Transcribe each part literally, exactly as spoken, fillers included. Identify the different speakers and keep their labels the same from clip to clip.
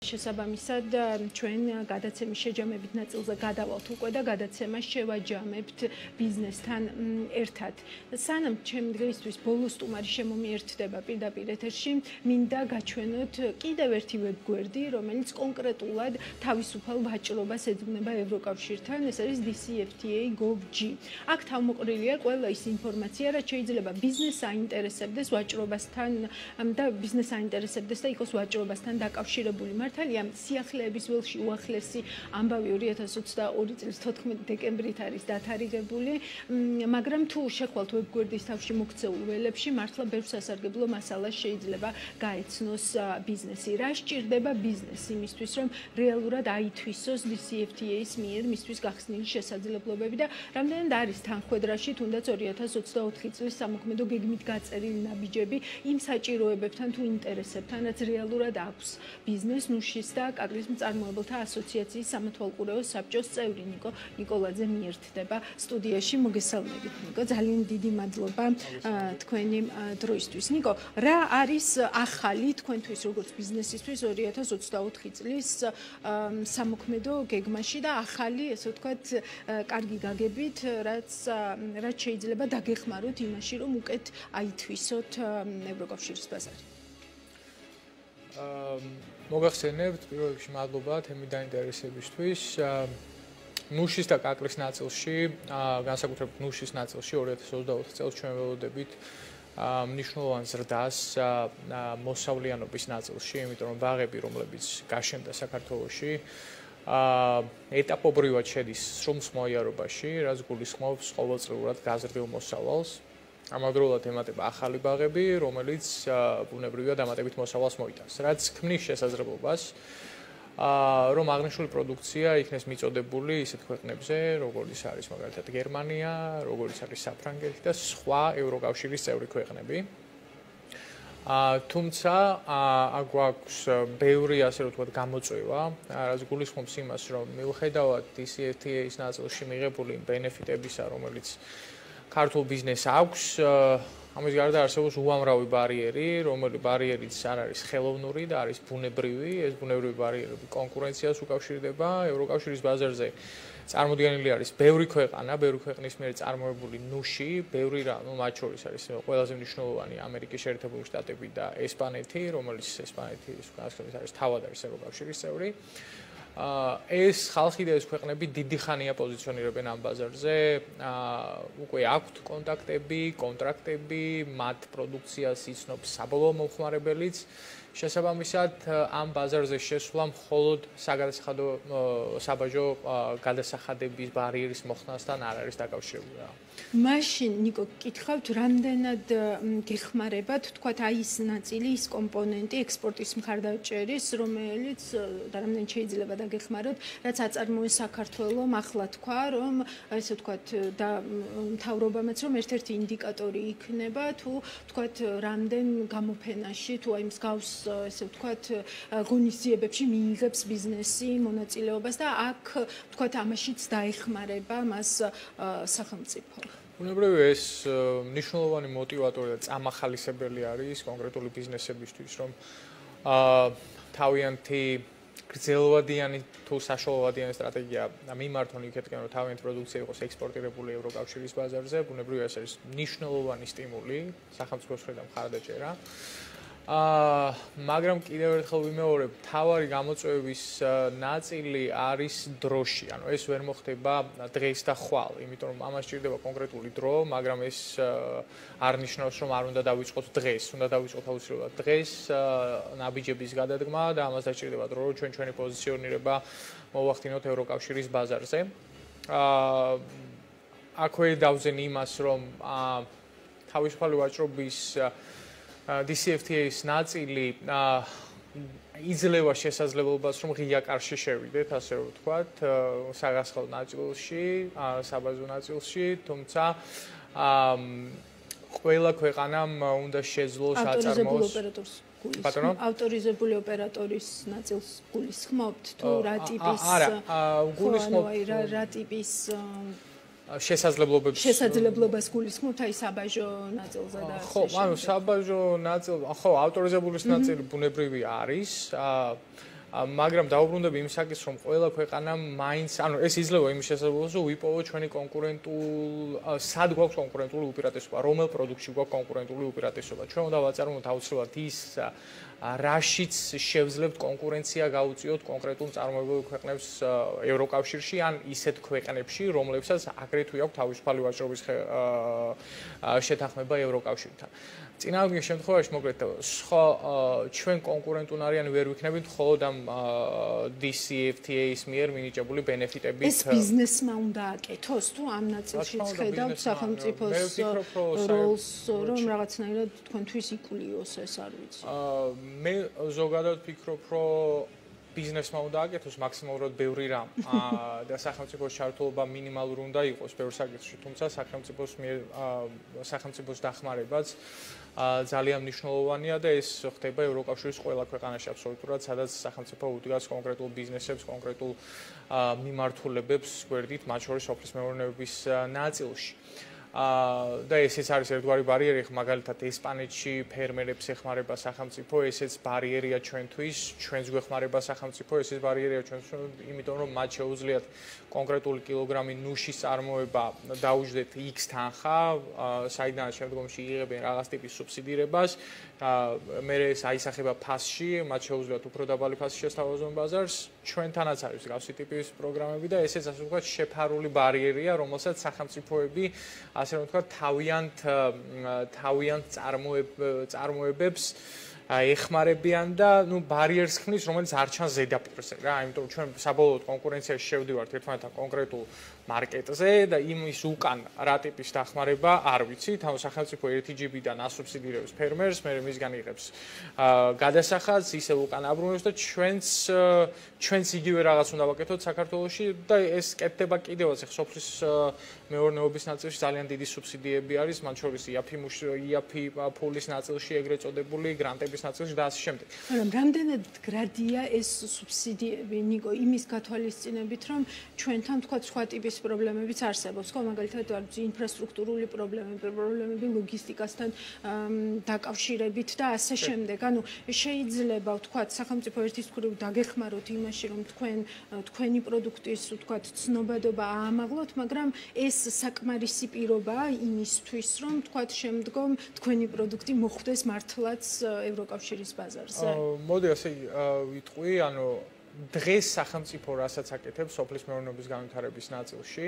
Speaker 1: შესაბამისად ჩვენ გადაცემის შეჯამებით ნაწილზე გადავალთ უკვე და გადაცემას შევაჯამებთ ბიზნესთან ერთად. სანამ ჩემი დღეისთვის ბოლო სტუმარი შემომიერთდება პირდაპირ ეთერში, მინდა გაჩვენოთ კიდევ ერთი ვებგვერდი, რომელიც კონკრეტულად თავისუფალ ვაჭრობას ეძღვნება ევროკავშირთან, ეს არის D C F T A gov G. აქ თავმოყრილია ყველა ის ინფორმაცია, რაც შეიძლება ბიზნესს აინტერესებდეს ვაჭრობასთან და ბიზნესს აინტერესებდეს და იყოს ვაჭრობასთან დაკავშირებული. მართალია სიახლეების ველში უახლესი ამბავი ორი ათას ოცდაორი წლის თოთხმეტი დეკემბრით არის დათარიღებული, მაგრამ თუ შეხვალთ ვებგვერდის თავში მოქცეულ ველებში, მართლა ბევრ სასარგებლო მასალას შეიძლება გაეცნოს ბიზნესი. რა სჭირდება ბიზნესი იმისთვის, რომ რეალურად აითვისოს D C F T A-ის მიერ მისთვის გახსნილი შესაძლებლობები და რამდენად არის თანხმედრაში თუნდაც ორი ათას ოცდაოთხი წლის სამოქმედო გეგმით გაწერილი ნაბიჯები იმ საჭიროებებთან თუ ინტერესებთან, რაც რეალურად აქვს ბიზნეს ნუშის და კაკლის მწარმოებელთა ასოციაციის სამეთვალყურეო საბჭოს წევრი ნიკო ნიკოლაძე მიერთდება სტუდიაში. მოგესალმებით ნიკო, ძალიან დიდი მადლობა თქვენი დროისთვის. ნიკო, რა არის ახალი თქვენთვის როგორც ბიზნესისთვის ორი ათას ოცდაოთხი წლის სამოქმედო გეგმაში და ახალი, ესე ვთქვათ, კარგი გაგებით, რაც რაც შეიძლება დაგეხმაროთ იმაში, რომ უკეთ აითვისოთ ევროკავშირის ბაზარი.
Speaker 2: მოგახსენებთ, პირველ რიგში მადლობა თემის დაინტერესებისთვის. ნუშის და კაკლის ნაწილში, განსაკუთრებით ნუშის ნაწილში ორი ათას ოცდაოთხ წელს ჩვენ ველოდებით მნიშვნელოვან ზრდას მოსავლიანობის ნაწილში, იმიტომ რომ ბაღები, რომლებიც გაშენდა საქართველოში, ეტაპობრივად შედის სრულმსხმოიარობაში, რაც გულისხმობს ყოველწლიურად გაზრდილ მოსავალს. ამავდროულად ემატება ახალი ბაღები, რომელიც ბუნებრივია დამატებით მოსავალს მოიტანს, რაც ქმნის შესაძლებლობას, რომ აღნიშნული პროდუქცია იქნეს მიწოდებული ისეთ ქვეყნებზე, როგორც არის მაგალითად გერმანია, როგორც არის საფრანგეთი და სხვა ევროკავშირის წევრი ქვეყნები. თუმცა აქ გვაქვს ბევრი, ასე ვთქვათ, გამოწვევა, რაც გულისხმობს იმას, რომ მიუხედავად D C F T A-ის ნაწილში მიღებული ბენეფიტებისა, რომელიც ქართულ ბიზნესს აქვს, ამის გარდა არსებობს უამრავი ბარიერი, რომელიც ბარიერიც არ არის ხელოვნური და არის ბუნებრივი. ეს ბუნებრივი ბარიერები კონკურენციას უკავშირდება. ევროკავშირის ბაზარზე წარმოდგენილი არის ბევრი ქვეყანა, ბევრი ქვეყნის მიერ წარმოებული ნუში, ბევრი რა, ну, მათ შორის არის ყველაზე მნიშვნელოვანი ამერიკის შეერთებული შტატები და ესპანეთი, რომელიც ესპანეთის განსაკუთრებით არის თავად არის ევროკავშირის წევრი. ეს ხალხი და ეს ქვეყნები დიდი ხანია პოზიციონირებენ ამ ბაზარზე, უკვე აქვთ კონტაქტები, კონტრაქტები, მათ პროდუქციას იცნობს საბოლოო მომხმარებელიც. შესაბამისად, ამ ბაზარზე შესვლა მხოლოდ საგადასახადო საბაჟო გადასახადების ბარიერის მოხსნასთან არ არის დაკავშირებული.
Speaker 1: მაშინ ნიკო, გკითხავთ, რამდენად გეხმარებათ, თქვათ, აი ის ნაწილი, ის კომპონენტი ექსპორტის მხარდაჭერის, რომელიც და რამდენად შეიძლება დაგეხმაროთ, რაც აწარმოეს საქართველომ, ახლა თქვა, რომ ესე ვთქვათ, და მთავრობამაც რომ ერთ-ერთი ინდიკატორი იქნება, თუ თქვათ, რამდენ გამოფენაში, თუ აი მსგავს ესე ვთქვათ, ღონისძიებებში მიიღებს ბიზნესი მონაწილეობას და აქ ვთქვათ, ამაშიც დაეხმარება მას სახელმწიფო.
Speaker 2: ბუნებრივია ეს მნიშვნელოვანი მოტივატორი და წამახალისებელი არის კონკრეტული ბიზნესებისთვის, რომ თავიანთი გრძელვადიანი თუ საშუალოვადიანი სტრატეგია მიმართონ იქეთკენ, რომ თავიანთი პროდუქცია იყოს ექსპორტირებული ევროკავშირის ბაზარზე, ბუნებრივია ეს არის მნიშვნელოვანი სტიმული სახელმწიფოს მხრიდან მხარდაჭერა. აა მაგრამ კიდევ ერთხელ ვიმეორებ, თავარი გამოწვევის ნაწილი არის დროში. ანუ ეს ვერ მოხდება დღეს და ხვალ, იმიტომ რომ ამას სჭირდება კონკრეტული დრო, მაგრამ ეს არ ნიშნავს, რომ არ უნდა დავიწყოთ დღეს, უნდა დავიწყოთ აუცილებლად დღეს ნაბიჯების გადადგმა და ამას დაჭირდება დრო, რომ ჩვენ ჩვენი პოზიციონირება მოვახდინოთ ევროკავშირის ბაზარზე. აა აქვე დავზენ იმას, რომ თავისუფალი ვაჭრობის D C F T A-ის ნაწილი იძლევა შესაძლებლობას, რომ ღია კარში შევიდეთ, ასე ვთქვათ, საგასხელო ნაწილში, საბაზო ნაწილში, თუმცა ყველა ქვეყანამ უნდა შეძლოს აწარმოოს
Speaker 1: ბატონო, ავტორიზებული ოპერატორის ნაწილს გულისხმობთ თუ რა ტიპის
Speaker 2: არა, გულისხმობთ
Speaker 1: რა ტიპის
Speaker 2: შესაძლებლობებს
Speaker 1: შესაძლებლობას გულისხმობთ აი საბაჟო ნაწილზე და
Speaker 2: ხო, ანუ საბაჟო ნაწილი, ხო, ავტორიზებულის ნაწილი ბუნებრივი არის. მაგრამ დაუბრუნდები იმ საკითხს, რომ ყველა ქვეყანა მაინც, ანუ ეს იძლევა იმის შესაძლებლობას, რომ ვიპოვოთ ჩვენი კონკურენტულ, სად გვაქვს კონკურენტული უპირატესობა, რომელ პროდუქტში გვაქვს კონკურენტული უპირატესობა. ჩვენ უნდა ვაწარმოოთ აუცილებლად ის რაშიც შევძლებთ კონკურენცია გაუწიოთ კონკრეტულ წარმოებულ ქვეყნებს ევროკავშირში ან ისეთ ქვეყნებში, რომლებსაც აგრეთვე აქვს თავისუფალი ვაჭრობის შეთანხმება ევროკავშირთან. წინააღმდეგ შემთხვევაში მოკლედ სხვა ჩვენ კონკურენტუნარიანი ვერ ვიქნებით მხოლოდ ამ დი სი ეფ თი ეის მიერ მინიჭებული ბენეფიტებით.
Speaker 1: ეს ბიზნესმა უნდა აკეთოს თუ ამ ნაწილშიც ხედავთ სახელმწიფოს როლს, რომ რაღაცნაირად თქვენთვის იკლიოს ეს არ ვიცი.
Speaker 2: მე ზოგადად ვფიქრობ, რომ ბიზნესმა უნდა აკეთოს მაქსიმალურად ბევრი რამ და სახელმწიფოს ჩართულობა მინიმალური უნდა იყოს ბევრ საკითხში, თუმცა სახელმწიფოს სახელმწიფოს დახმარებაც ძალიან მნიშვნელოვანია და ეს ხდება ევროკავშირის ყველა ქვეყანაში აბსოლუტურად, სადაც სახელმწიფო უდგას კონკრეტულ ბიზნესებს, კონკრეტულ მიმართულებებს გვერდით, მათ შორის სოფლის მეურნეობის ნაწილში. და ესეც არის ერთგვარი ბარიერი, მაგალითად ესპანეთში ფერმერებს ეხმარება სახელმწიფო, ესეც ბარიერია ჩვენთვის, ჩვენს გვეხმარება სახელმწიფო, ესეც ბარიერია ჩვენთვის, იმიტომ რომ მათ შეუძლიათ კონკრეტული კილოგრამი ნუშის წარმოება დაუჯდეთ X თანხა, საიდანაც შემდგომში იღებენ რაღაც ტიპის სუბსიდირებას, მე ეს აისახება ფასში, მათ შეუძლიათ უფრო დაბალი ფასი შესთავაზონ ბაზარს, ჩვენთანაც არის გავსი ტიპის პროგრამები და ესეც ასე ვთქვათ შეფარული ბარიერია, რომელსაც სახელმწიფოები ასე რომ ვთქვათ თავიანთ თავიანთ წარმოებებს ეხმარებიან და ნუ ბარიერს ქმნის, რომელიც არ ჩანს ზედაპირზე რა, იმიტომ რომ ჩვენ საბოლოოდ კონკურენციაში შევდივართ ერთმანეთთან კონკრეტულ მარკეტზე და იმის უკან რა ტიპის დახმარება არ ვიცით, ანუ სახელმწიფო ერთი ჯიბიდან ასუბსიდირებს ფერმერს, მე მისგან იღებს გადასახადს, ისე უკან აბრუნებს და ჩვენც ჩვენც იგივე რაღაც უნდა ვაკეთოთ საქართველოში და ეს კეთდება კიდევაც სოფლის მეურნეობის ნაწილში ძალიან დიდი სუბსიდიები არის, მათ შორის იაფი ფულის ნაწილში ეგრეთ წოდებული გრანტების ნაწილში და ასე შემდეგ.
Speaker 1: მაგრამ რამდენად გრადია ეს სუბსიდიები, ნიკო, იმის გათვალისწინებით, რომ ჩვენთან თქვა სხვა ტიპის პრობლემებიც არსებობს, ხო, მაგალითად, ინფრასტრუქტურული პრობლემები, პრობლემები ლოგისტიკასთან დაკავშირებით და ასე შემდეგ. ანუ შეიძლება ვთქვათ, სახელმწიფო ერთის მხრივ დაგეხმაროთ იმაში, რომ თქვენ თქვენი პროდუქტის, ვთქვათ, ცნობადობა აამაღლოთ, მაგრამ ეს საკმარისი პირობაა იმისთვის, რომ ვთქვათ, შემდგომ თქვენი პროდუქტი მოხვდეს მართლაც ევროკავშირის ბაზარზე.
Speaker 2: მოდი ასე ვიტყვი, ანუ დღეს სახელმწიფო რასაც აკეთებს სოფლის მეურნეობის განვითარების ნაწილში,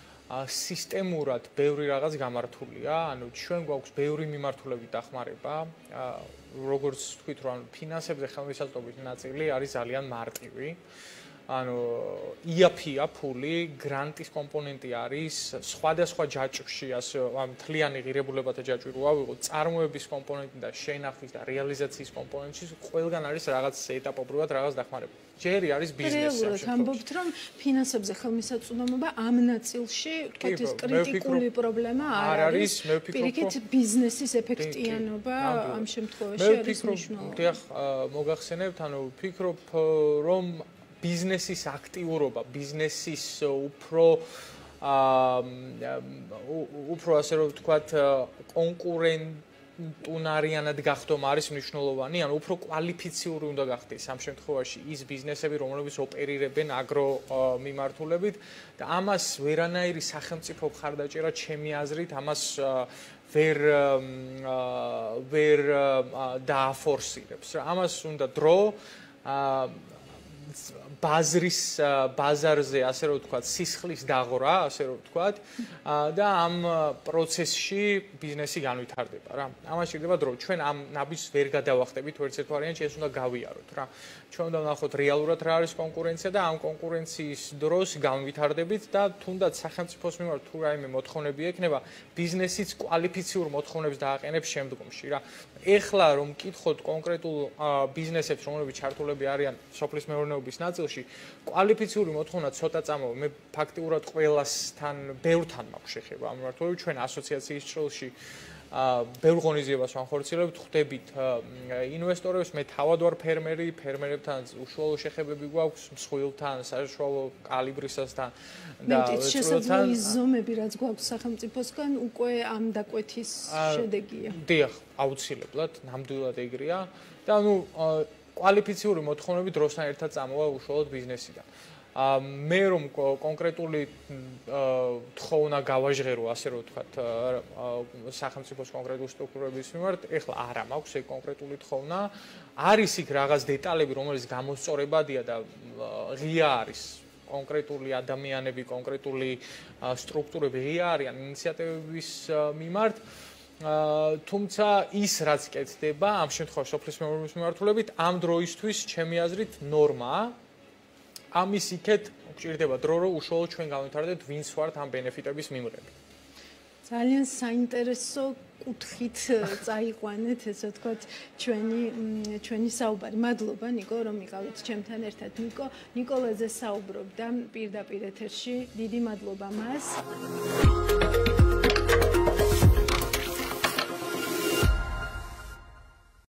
Speaker 2: სისტემურად ბევრი რაღაც გამართულია, ანუ ჩვენ გვაქვს ბევრი მიმართულებით დახმარება, როგორც ვთქვით, რომ ფინანსებზე ხელმისაწვდომის ნაწილი არის ძალიან მარტივი. ანუ იაფია ფული, გრანტის კომპონენტი არის, სხვადასხვა ჯაჭვში, ასე მთლიანი ღირებულებათა ჯაჭვი რო ავიღოთ, წარმოების კომპონენტი და შენახვის და რეალიზაციის კომპონენტში ყველგან არის რაღაც ეტაპობრივად რაღაც დახმარება. ჯერი არის ბიზნესი.
Speaker 1: რეალურად ამბობთ, რომ ფინანსებზე ხელმისაწვდომობა ამ ნაწილში, ვთქვათ, ეს კრიტიკული პრობლემა არ არის. პირიქით ბიზნესის ეფექტიანობა ამ შემთხვევაში არის მნიშვნელოვანი.
Speaker 2: დიახ, მოგახსენებთ, ანუ ვფიქრობ, რომ ბიზნესის აქტიურობა, ბიზნესის უფრო უფრო ასე რომ ვთქვათ, კონკურენტუნარიანად გახდომა არის მნიშვნელოვანი, ანუ უფრო კვალიფიციური უნდა გახდეს ამ შემთხვევაში ის ბიზნესები, რომლებიც ოპერირებენ აგრო მიმართულებით და ამას ვერანაირი სახელმწიფო მხარდაჭერა ჩემი აზრით ამას ვერ ვერ დააფორსირებს. ამას უნდა დრო ბაზრის ბაზარზე ასე რომ ვთქვათ სისხლის დაღვრა ასე რომ ვთქვათ და ამ პროცესში ბიზნესი განვითარდება რა. ამას შეიძლება დრო ჩვენ ამ ნაბიჯს ვერ გადავახტებით ვერც ერთ ვარიანტში ეს უნდა გავიაროთ რა. ჩვენ უნდა ვნახოთ რეალურად რა არის კონკურენცია და ამ კონკურენციის დროს განვითარდებით და თუნდაც სახელმწიფოს მიმართ თუ რაიმე მოთხოვნები ექნება ბიზნესიც კვალიფიციურ მოთხოვნებს დააყენებს შემდგომში რა. ეხლა რომ მკითხოთ კონკრეტულ ბიზნესებს რომლებიც ჩართულები არიან სოფლის მეურნეობის ნაწილში კვალიფიციური მოთხოვნა ცოტა წამოვა მე ფაქტიურად ყველასთან ბევრთან მაქვს შეხება ამ მიმართულებით ჩვენ ასოციაციის წრეში ბევრ ღონისძიებას ვახორციელებთ ხვდებით ინვესტორებს მე თავად ვარ ფერმერი ფერმერებთან უშუალო შეხებები გვაქვს მსხვილთან საშუალო კალიბრისასთან
Speaker 1: და შესაძლებელი ზომები რაც გვაქვს სახელმწიფოსგან უკვე ამ დაკვეთის შედეგია
Speaker 2: დიახ აუცილებლად ნამდვილად ეგრეა და ნუ კვალიფიციური მოთხოვნები დროსთან ერთად წამოვა უშუალოდ ბიზნესიდან. მე რომ კონკრეტული თხოვნა გავაჟღერო, ასე რომ ვთქვათ, სახელმწიფოს კონკრეტული სტრუქტურების მიმართ, ეხლა არა მაქვს ეგ კონკრეტული თხოვნა. არის იქ რაღაც დეტალები, რომელიც გამოსწორებადია და ღია არის. კონკრეტული ადამიანები, კონკრეტული სტრუქტურები ღია არიან ინიციატივების მიმართ. თუმცა ის რაც კეთდება ამ შემთხვევაში სოფლის მეურნეობის მიმართულებით ამ დროისთვის ჩემი აზრით ნორმაა. ამის იქეთ გვჭირდება დრო, რომ უშუალოდ ჩვენ განვითარდეთ, ვინც ვართ ამ ბენეფიტების მიმღები.
Speaker 1: ძალიან საინტერესო კუთხით წაიყვანეთ, ესე ვთქვათ, ჩვენი ჩვენი საუბარი. მადლობა ნიკო, რომ იყავით ჩემთან ერთად. ნიკო, ნიკოლაძე საუბრობდა პირდაპირ ეთერში. დიდი მადლობა მას.